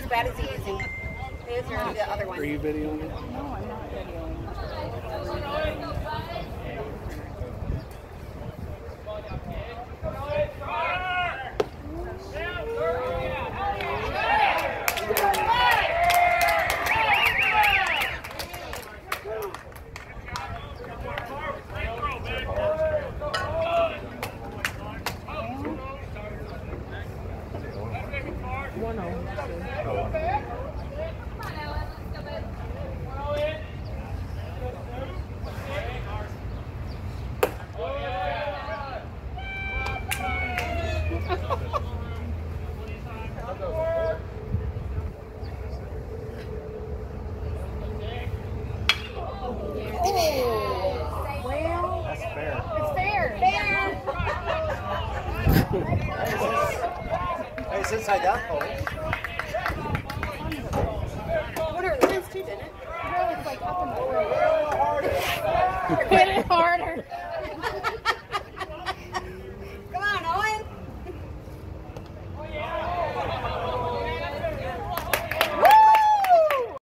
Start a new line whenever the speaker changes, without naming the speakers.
bad as easy. His or the other one.
Are you videoing it?
No, I'm not videoing.
Hey, it's inside down, Cole.
What are those two, didn't it?
Really, it's like up in the